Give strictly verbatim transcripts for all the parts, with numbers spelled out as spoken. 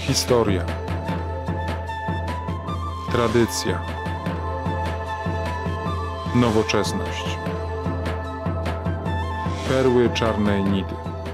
Historia. Tradycja. Nowoczesność. Perły czarnej Nidy.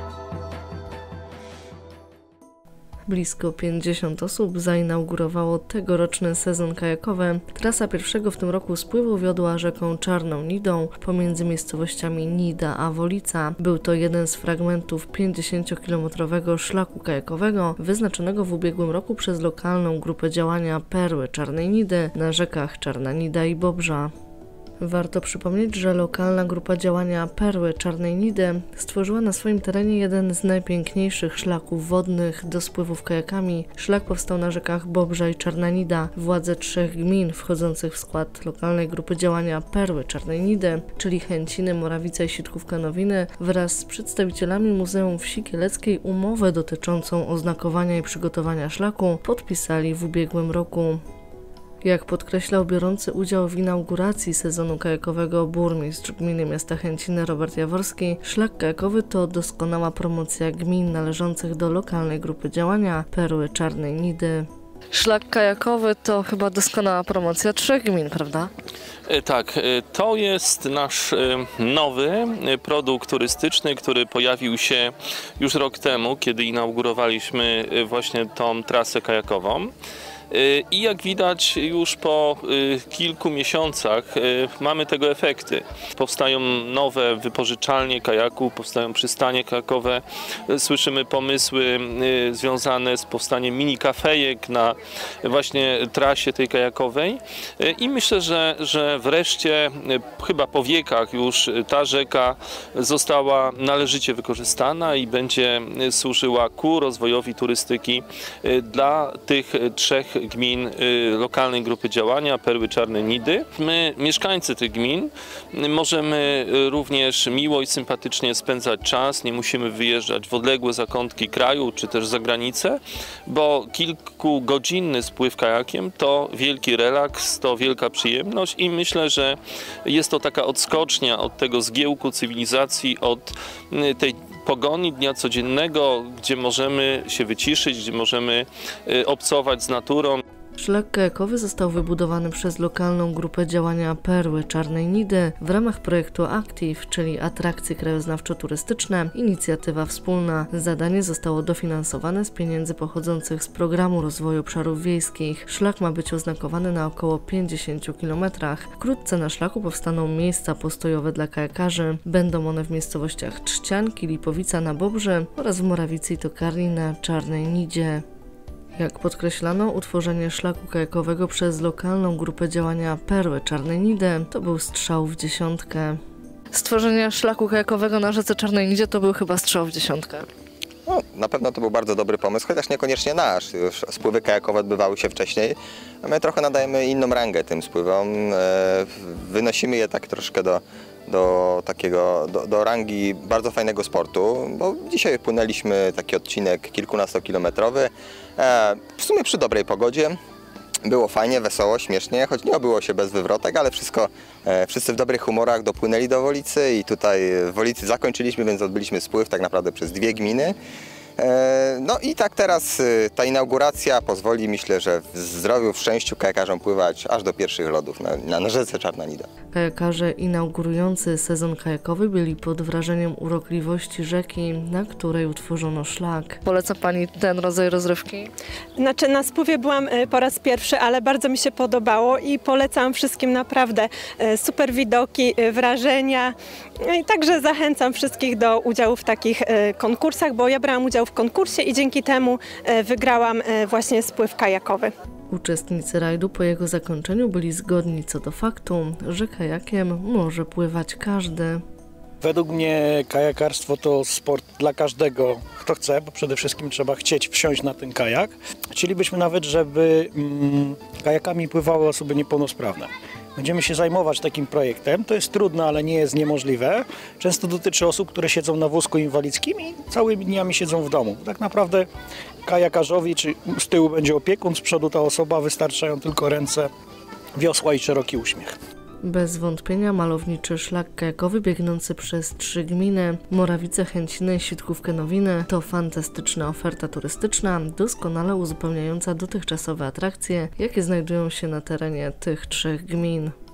Blisko pięćdziesiąt osób zainaugurowało tegoroczny sezon kajakowy. Trasa pierwszego w tym roku spływu wiodła rzeką Czarną Nidą pomiędzy miejscowościami Nida a Wolica. Był to jeden z fragmentów pięćdziesięciokilometrowego szlaku kajakowego wyznaczonego w ubiegłym roku przez lokalną grupę działania Perły Czarnej Nidy na rzekach Czarna Nida i Bobrza. Warto przypomnieć, że lokalna grupa działania Perły Czarnej Nidy stworzyła na swoim terenie jeden z najpiękniejszych szlaków wodnych do spływów kajakami. Szlak powstał na rzekach Bobrza i Czarna Nida. Władze trzech gmin wchodzących w skład lokalnej grupy działania Perły Czarnej Nidy, czyli Chęciny, Morawice i Sitkówka-Nowiny, wraz z przedstawicielami Muzeum Wsi Kieleckiej umowę dotyczącą oznakowania i przygotowania szlaku podpisali w ubiegłym roku. Jak podkreślał biorący udział w inauguracji sezonu kajakowego burmistrz gminy miasta Chęciny Robert Jaworski, szlak kajakowy to doskonała promocja gmin należących do lokalnej grupy działania Perły Czarnej Nidy. Szlak kajakowy to chyba doskonała promocja trzech gmin, prawda? Tak, to jest nasz nowy produkt turystyczny, który pojawił się już rok temu, kiedy inaugurowaliśmy właśnie tą trasę kajakową. I jak widać już po kilku miesiącach mamy tego efekty. Powstają nowe wypożyczalnie kajaków, powstają przystanie kajakowe, słyszymy pomysły związane z powstaniem mini kafejek na właśnie trasie tej kajakowej i myślę, że, że wreszcie chyba po wiekach już ta rzeka została należycie wykorzystana i będzie służyła ku rozwojowi turystyki dla tych trzech gmin lokalnej grupy działania Perły Czarnej Nidy. My, mieszkańcy tych gmin, możemy również miło i sympatycznie spędzać czas, nie musimy wyjeżdżać w odległe zakątki kraju czy też za granicę, bo kilkugodzinny spływ kajakiem to wielki relaks, to wielka przyjemność i myślę, że jest to taka odskocznia od tego zgiełku cywilizacji, od tej pogoni dnia codziennego, gdzie możemy się wyciszyć, gdzie możemy obcować z naturą. Szlak kajakowy został wybudowany przez lokalną grupę działania Perły Czarnej Nidy w ramach projektu Active, czyli atrakcje krajoznawczo-turystyczne, inicjatywa wspólna. Zadanie zostało dofinansowane z pieniędzy pochodzących z Programu Rozwoju Obszarów Wiejskich. Szlak ma być oznakowany na około pięćdziesięciu kilometrach. Wkrótce na szlaku powstaną miejsca postojowe dla kajakarzy. Będą one w miejscowościach Trzcianki, Lipowica na Bobrze oraz w Morawicy i Tokarni na Czarnej Nidzie. Jak podkreślano, utworzenie szlaku kajakowego przez lokalną grupę działania Perły Czarnej Nidy to był strzał w dziesiątkę. Stworzenie szlaku kajakowego na rzece Czarnej Nidzie to był chyba strzał w dziesiątkę. No, na pewno to był bardzo dobry pomysł, chociaż niekoniecznie nasz. Już spływy kajakowe odbywały się wcześniej, a my trochę nadajemy inną rangę tym spływom. Wynosimy je tak troszkę do, do, takiego, do, do rangi bardzo fajnego sportu, bo dzisiaj płynęliśmy taki odcinek kilkunastokilometrowy, w sumie przy dobrej pogodzie. Było fajnie, wesoło, śmiesznie, choć nie obyło się bez wywrotek, ale wszystko, e, wszyscy w dobrych humorach dopłynęli do Wolicy i tutaj w Wolicy zakończyliśmy, więc odbyliśmy spływ tak naprawdę przez dwie gminy. E, no i tak teraz e, ta inauguracja pozwoli, myślę, że w zdrowiu, w szczęściu kajakarzom pływać aż do pierwszych lodów na, na rzece Czarna Nida. Kajakarze inaugurujący sezon kajakowy byli pod wrażeniem urokliwości rzeki, na której utworzono szlak. Poleca Pani ten rodzaj rozrywki? Znaczy na spływie byłam po raz pierwszy, ale bardzo mi się podobało i polecam wszystkim naprawdę super widoki, wrażenia. I także zachęcam wszystkich do udziału w takich konkursach, bo ja brałam udział w konkursie i dzięki temu wygrałam właśnie spływ kajakowy. Uczestnicy rajdu po jego zakończeniu byli zgodni co do faktu, że kajakiem może pływać każdy. Według mnie kajakarstwo to sport dla każdego, kto chce, bo przede wszystkim trzeba chcieć wsiąść na ten kajak. Chcielibyśmy nawet, żeby mm, kajakami pływały osoby niepełnosprawne. Będziemy się zajmować takim projektem. To jest trudne, ale nie jest niemożliwe. Często dotyczy osób, które siedzą na wózku inwalidzkim i całymi dniami siedzą w domu. Tak naprawdę kajakarzowi, czy z tyłu będzie opiekun, z przodu ta osoba, wystarczają tylko ręce, wiosła i szeroki uśmiech. Bez wątpienia malowniczy szlak kajakowy biegnący przez trzy gminy Morawice, Chęciny, Sitkówkę, Nowiny to fantastyczna oferta turystyczna, doskonale uzupełniająca dotychczasowe atrakcje, jakie znajdują się na terenie tych trzech gmin.